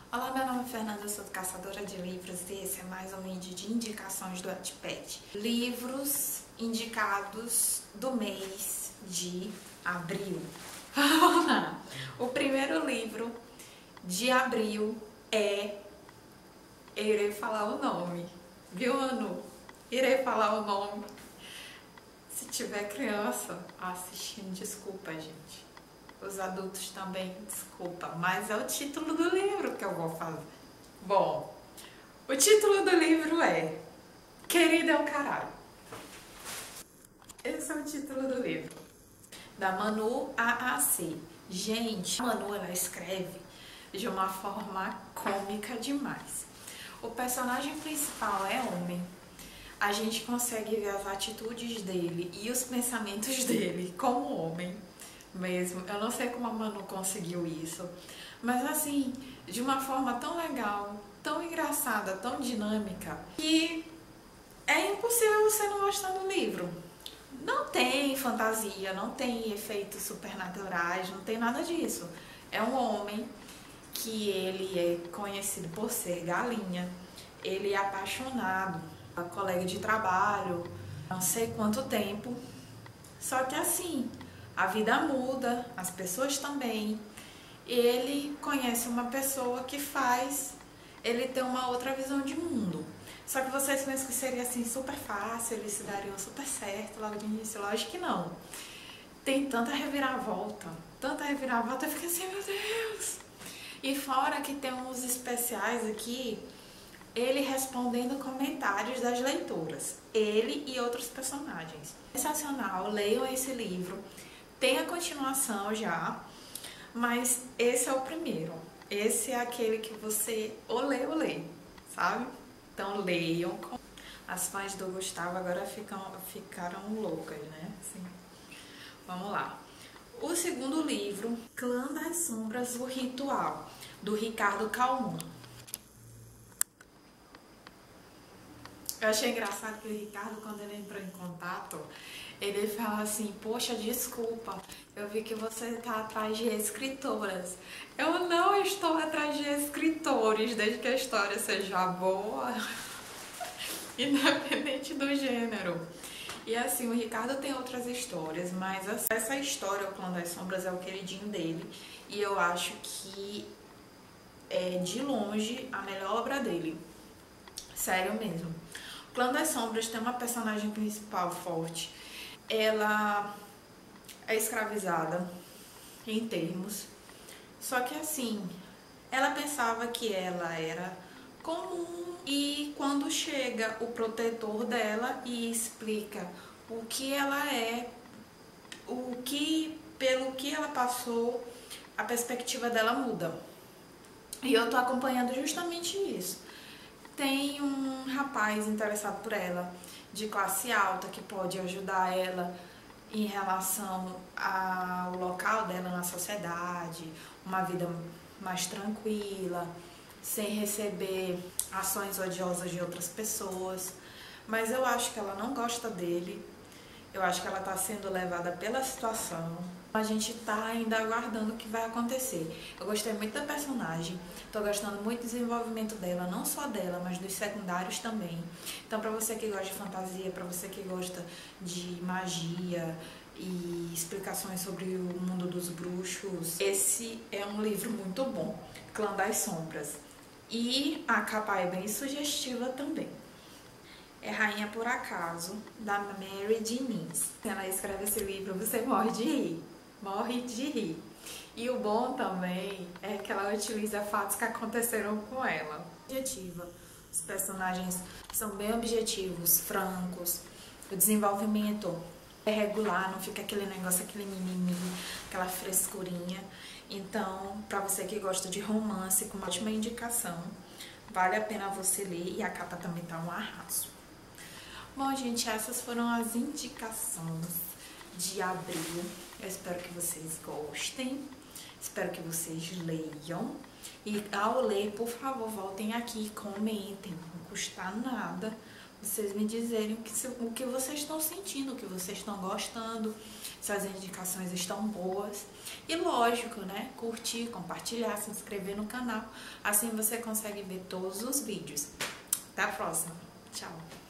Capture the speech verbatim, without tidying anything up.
Olá, meu nome é Fernanda, eu sou caçadora de livros e esse é mais um vídeo de indicações do Wattpad. Livros indicados do mês de abril. Vamos lá! O primeiro livro de abril é... Eu irei falar o nome, viu, Anu? Irei falar o nome. Se tiver criança assistindo, desculpa, gente. Os adultos também, desculpa, mas é o título do livro que eu vou fazer. Bom, o título do livro é Querida é o Caralho. Esse é o título do livro. Da Manu A A C. Gente, a Manu, ela escreve de uma forma cômica demais. O personagem principal é homem. A gente consegue ver as atitudes dele e os pensamentos dele como homem mesmo. Eu não sei como a Manu conseguiu isso, mas assim, de uma forma tão legal, tão engraçada, tão dinâmica, que é impossível você não gostar do livro. Não tem fantasia, não tem efeitos supernaturais, não tem nada disso. É um homem que ele é conhecido por ser galinha, ele é apaixonado, a colega de trabalho, não sei quanto tempo, só que assim, a vida muda, as pessoas também. Ele conhece uma pessoa que faz ele ter uma outra visão de mundo. Só que vocês pensam que seria assim super fácil, eles se dariam super certo logo de início? Lógico que não. Tem tanta reviravolta, tanta reviravolta, eu fico assim, meu Deus! E fora que tem uns especiais aqui, ele respondendo comentários das leitoras, ele e outros personagens. Sensacional, leiam esse livro. Tem a continuação já, mas esse é o primeiro. Esse é aquele que você ou lê ou lê, sabe? Então leiam. As fãs do Gustavo agora ficam, ficaram loucas, né? Assim. Vamos lá. O segundo livro, Clã das Sombras, o Ritual, do Ricardo Calmon. Eu achei engraçado que o Ricardo, quando ele entrou em contato, ele fala assim, poxa, desculpa, eu vi que você está atrás de escritoras. Eu não estou atrás de escritores, desde que a história seja boa, independente do gênero. E assim, o Ricardo tem outras histórias, mas essa história, O Clã das Sombras, é o queridinho dele. E eu acho que é, de longe, a melhor obra dele. Sério mesmo. O Clã das Sombras tem uma personagem principal forte. Ela é escravizada, em termos. Só que assim, ela pensava que ela era comum. E quando chega o protetor dela e explica o que ela é, o que, pelo que ela passou, a perspectiva dela muda. E eu tô acompanhando justamente isso. Tem um rapaz interessado por ela, de classe alta, que pode ajudar ela em relação ao local dela na sociedade, uma vida mais tranquila, sem receber ações odiosas de outras pessoas. Mas eu acho que ela não gosta dele, eu acho que ela está sendo levada pela situação. A gente tá ainda aguardando o que vai acontecer. Eu gostei muito da personagem, tô gostando muito do desenvolvimento dela, não só dela, mas dos secundários também. Então, pra você que gosta de fantasia, pra você que gosta de magia e explicações sobre o mundo dos bruxos, esse é um livro muito bom, Clã das Sombras. E a capa é bem sugestiva também. É Rainha por Acaso, da Mary Diniz. Ela escreve esse livro, você morre de rir. Morre de rir. E o bom também é que ela utiliza fatos que aconteceram com ela. Objetiva. Os personagens são bem objetivos, francos. O desenvolvimento é regular, não fica aquele negócio, aquele mimimi, aquela frescurinha. Então, pra você que gosta de romance, com uma ótima indicação, vale a pena você ler e a capa também tá um arraso. Bom, gente, essas foram as indicações de abril. Eu espero que vocês gostem, espero que vocês leiam. E ao ler, por favor, voltem aqui e comentem, não custa nada. vocês me dizerem o que, o que vocês estão sentindo, o que vocês estão gostando, se as indicações estão boas. E lógico, né? Curtir, compartilhar, se inscrever no canal. Assim você consegue ver todos os vídeos. Até a próxima. Tchau.